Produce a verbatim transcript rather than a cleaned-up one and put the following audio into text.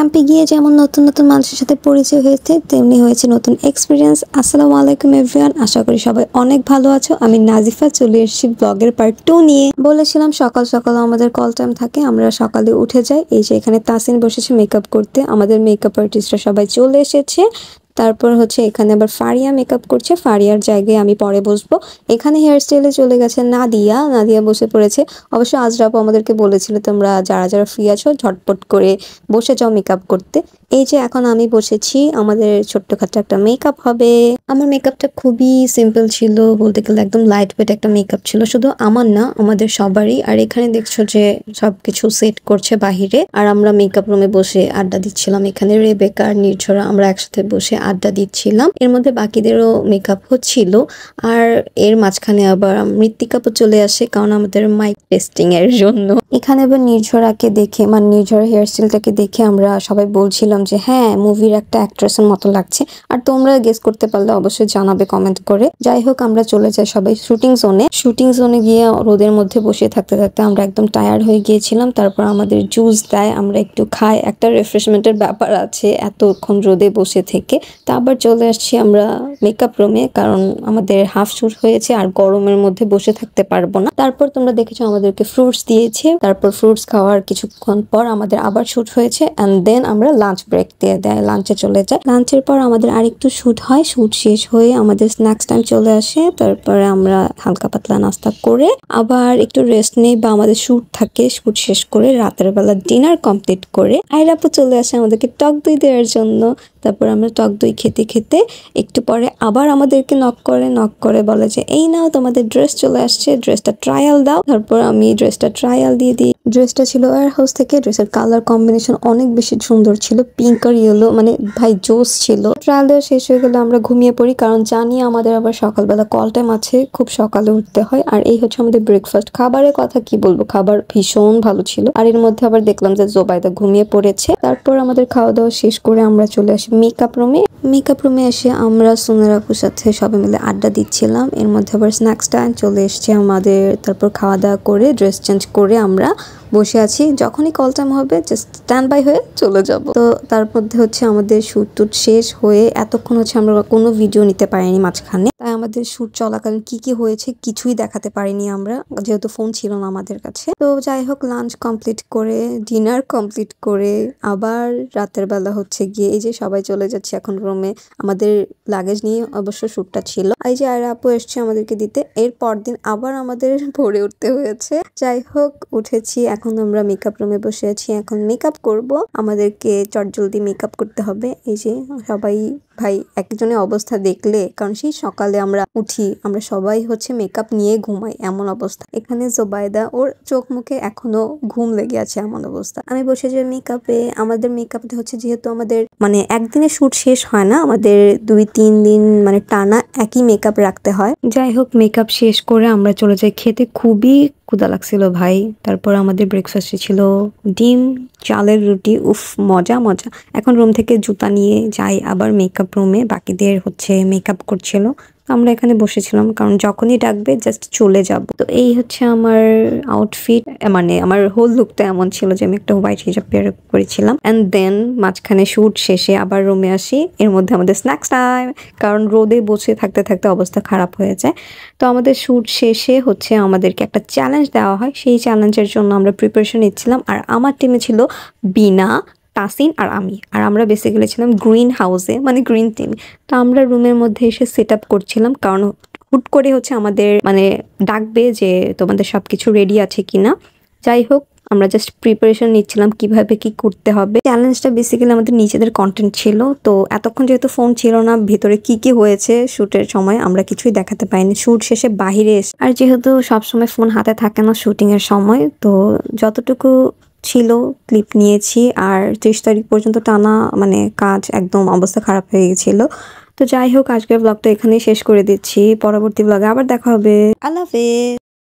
ক্যাম্পে গিয়ে যেমন নতুন নতুন মানুষের সাথে পরিচয় হয়েছে তেমনি হয়েছে নতুন এক্সপিরিয়েন্স। আসসালামু আলাইকুম এভরিওয়ান, আশা করি সবাই অনেক ভালো আছো। আমি নাজিফা চলে এসেছি ব্লগের পার্ট টু নিয়ে। বলেছিলাম সকাল সকাল আমাদের কল টাইম থাকে, আমরা সকালে উঠে যাই। এই যে এখানে তাসিন বসেছে মেকআপ করতে, আমাদের মেকআপ আর্টিস্টরা সবাই চলে এসেছে। তারপর হচ্ছে এখানে আবার ফারিয়া মেকআপ করছে, ফারিয়ার জায়গায় আমি পরে বসবো। এখানে হেয়ার স্টাইলে চলে গেছে নাদিয়া, নাদিয়া বসে পড়েছে। অবশ্য আজরাপু আমাদেরকে বলেছিল তোমরা যারা যারা ফ্রি আছো ঝটপট করে বসে যাও মেকআপ করতে। এই যে এখন আমি বসেছি, আমাদের ছোট্টখাটো একটা মেকআপ হবে। আমার মেকআপটা খুবই সিম্পল ছিল, বলতে গেলে একদম লাইট ওয়েট একটা মেকআপ ছিল, শুধু আমার না আমাদের সবারই। আর এখানে দেখছো যে সবকিছু সেট করছে বাহিরে, আর আমরা মেকআপ রুমে বসে আড্ডা দিচ্ছিলাম। এখানে রেবেকা আর নির্ঝরা আমরা একসাথে বসে আড্ডা দিচ্ছিলাম। এর মধ্যে বাকিদেরও মেকআপ হচ্ছিল, আর এর মাঝখানে আবার মৃত্তিকাপও চলে আসে, কারণ আমাদের মাইক টেস্টিং এর জন্য। এখানে আবার নির্ঝরাকে দেখে মানে নির্ঝরা হেয়ার স্টাইলটাকে দেখে আমরা সবাই বলছিলাম যে হ্যাঁ মুভির একটা অ্যাক্ট্রেসের মতো লাগছে। আর তোমরা গেস করতে পারলে অবশ্যই জানাবে কমেন্ট করে। যাই হোক আমরা চলে যাই সবাই শুটিং জোনে। শুটিং জোনে গিয়ে রোদের মধ্যে বসে থাকতে থাকতে আমরা একদম টায়ার্ড হয়ে গিয়েছিলাম। তারপর আমাদের জুস দেয়, আমরা একটু খাই, একটা রিফ্রেশমেন্টের ব্যাপার আছে এতক্ষণ রোদে বসে থেকে। তা আবার চলে আসছি আমরা মেকআপ রুমে, কারণ আমাদের হাফ শুট হয়েছে আর গরমের মধ্যে বসে থাকতে পারবো না। তারপর তোমরা দেখেছো আমাদেরকে ফ্রুটস দিয়েছে, তারপর ফ্রুটস খাওয়ার কিছুক্ষণ পর আমাদের আবার শুট হয়েছে। অ্যান্ড দেন আমরা লাঞ্চ ব্রেক দিয়ে দেয়, লাঞ্চে চলে যায়। লাঞ্চের পর আমাদের আরেকটু শুট হয়, শুট শেষ হয়ে আমাদের স্ন্যাক্স টাইম চলে আসে। তারপরে আমরা হালকা পাতলা নাস্তা করে আবার একটু রেস্ট নেই, বা আমাদের শুট থাকে। শুট শেষ করে রাতের বেলা ডিনার কমপ্লিট করে আইরাপু চলে আসে আমাদেরকে টক দই দেওয়ার জন্য। তারপর আমরা টক দই খেতে খেতে একটু পরে আবার আমাদেরকে নক করে নক করে বলে যে এই নাও তোমাদের ড্রেস চলে আসছে, ড্রেসটা ট্রায়াল দাও। তারপর আমি ড্রেসটা ট্রায়াল দিয়ে দিই। ড্রেসটা ছিল ওয়্যার হাউস থেকে, ড্রেসের কালার কম্বিনেশন অনেক বেশি সুন্দর ছিল, পিঙ্ক আর ইয়েলো, মানে ভাই জোস ছিল। ট্রায়াল দেওয়া শেষ হয়ে গেলে আমরা ঘুমিয়ে পড়ি, কারণ জানি আমাদের আবার সকালবেলা কল টাইম আছে, খুব সকালে উঠতে হয়। আর এই হচ্ছে আমাদের ব্রেকফাস্ট। খাবারের কথা কি বলবো, খাবার ভীষণ ভালো ছিল। আর এর মধ্যে আবার দেখলাম যে জোবাইদা ঘুমিয়ে পড়েছে। তারপর আমাদের খাওয়া দাওয়া শেষ করে আমরা চলে আসি মেকআপ রুমে। মেকআপ রুমে এসে আমরা সোনার আপুর সাথে সবাই মিলে আড্ডা দিচ্ছিলাম। এর মধ্যে আবার স্ন্যাক্স টাইম চলে এসছে আমাদের। তারপর খাওয়া দাওয়া করে ড্রেস চেঞ্জ করে আমরা বসে আছি, যখনই কল টাইম হবে জাস্ট স্ট্যান্ড বাই হয়ে চলে যাব। তো তার মধ্যে হচ্ছে আমাদের শুট টুট শেষ হয়ে এতক্ষণ হচ্ছে আমরা কোনো ভিডিও নিতে পারিনি মাঝখানে, তাই আমাদের শুট চলাকালীন কি কি হয়েছে কিছুই দেখাতে পারিনি আমরা, যেহেতু ফোন ছিল না আমাদের কাছে। তো যাই হোক লাঞ্চ কমপ্লিট করে ডিনার কমপ্লিট করে আবার রাতের বেলা হচ্ছে গিয়ে এই যে সবাই চলে যাচ্ছে এখন রুমে। আমাদের লাগেজ নিয়ে অবশ্য শুটটা ছিল। এই যে আর আপু এসছে আমাদেরকে দিতে। এর পরদিন আবার আমাদের ভোরে উঠতে হয়েছে। যাই হোক উঠেছি, এখন আমরা মেকআপ রুমে বসে আছি, এখন মেকআপ করব। আমাদেরকে চটজলদি মেকআপ করতে হবে। এই যে সবাই ভাই একজনের অবস্থা দেখলে, কারণ সেই সকালে আমরা উঠি, আমরা সবাই হচ্ছে মেকআপ নিয়ে ঘুমাই, এমন অবস্থা। এখানে জোবাইদা ওর চোখ মুখে এখনো ঘুম লেগে আছে, এমন অবস্থা। আমি বসে যে মেকআপে, আমাদের মেকআপে হচ্ছে যেহেতু আমাদের মানে একদিনে শুট শেষ হয় না, আমাদের দুই তিন দিন মানে টানা একই মেকআপ রাখতে হয়। যাই হোক মেকআপ শেষ করে আমরা চলে যাই খেতে, খুবই ক্ষুধা লাগছিল ভাই। তারপর আমাদের ব্রেকফাস্টে ছিল ডিম, চালের রুটি, উফ মজা মজা। এখন রুম থেকে জুতা নিয়ে যাই আবার মেকআপ রুমে, বাকিদের হচ্ছে মেকআপ করছিল। আমরা এখানে বসেছিলাম, কারণ যখনই ডাকবে জাস্ট চলে যাব। তো এই হচ্ছে আমার আউটফিট, মানে আমার হোল লুকটা এমন ছিল যে আমি একটা হোয়াইট হিজাব পেয়ার করেছিলাম। অ্যান্ড দেন মাঝখানে শুট শেষে আবার রুমে আসি। এর মধ্যে আমাদের স্ন্যাক্স টাইম, কারণ রোদে বসে থাকতে থাকতে অবস্থা খারাপ হয়ে যায়। তো আমাদের শুট শেষে হচ্ছে আমাদেরকে একটা চ্যালেঞ্জ দেওয়া হয়, সেই চ্যালেঞ্জের জন্য আমরা প্রিপারেশন নিচ্ছিলাম। আর আমার টিমে ছিল বিনা, তাসিন আর আমি, আর আমরা বেসিক্যালি ছিলাম গ্রিন হাউসে, মানে গ্রিন টিম। তো আমরা রুমের মধ্যে এসে সেট আপ করছিলাম, কারণ হুট করে হচ্ছে আমাদের মানে ডাকবে যে তোমাদের সব কিছু রেডি আছে কিনা। যাই হোক আমরা জাস্ট প্রিপারেশন নিচ্ছিলাম কিভাবে কি করতে হবে। চ্যালেঞ্জটা বেসিক্যালি আমাদের নিজেদের কন্টেন্ট ছিল। তো এতক্ষণ যেহেতু ফোন ছিল না, ভেতরে কি কি হয়েছে শুটের সময় আমরা কিছুই দেখাতে পাইনি। শুট শেষে বাহিরে এসে, আর যেহেতু সবসময় ফোন হাতে থাকে না শুটিং এর সময়, তো যতটুকু ছিল ক্লিপ নিয়েছি। আর ত্রিশ তারিখ পর্যন্ত টানা মানে কাজ, একদম অবস্থা খারাপ হয়ে গেছিল। তো যাই হোক আজকের ব্লগটা এখানেই শেষ করে দিচ্ছি, পরবর্তী ব্লগে আবার দেখা হবে। আল্লাহ হাফেজ।